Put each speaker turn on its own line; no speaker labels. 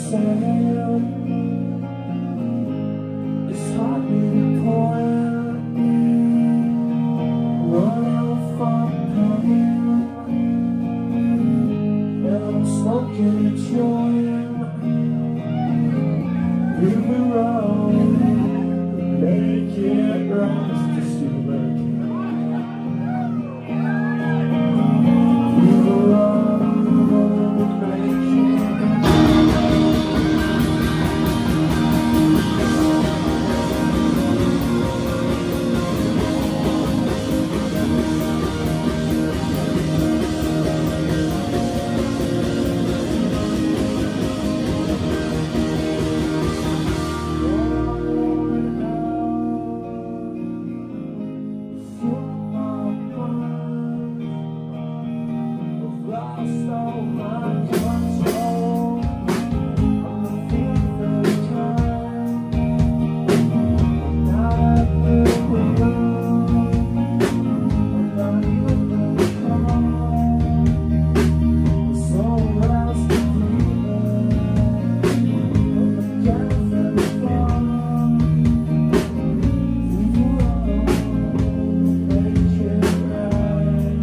sand. It's hardly the point running from pain, and I'm smoking a joint. Prove me wrong, make it right. It's just too late. Prove me wrong, make it lost all my control. I'm the thief of time. Not at the wheel. I'm not even the car. There's someone else to breathe in. I'm the cat and the bar. Make it right.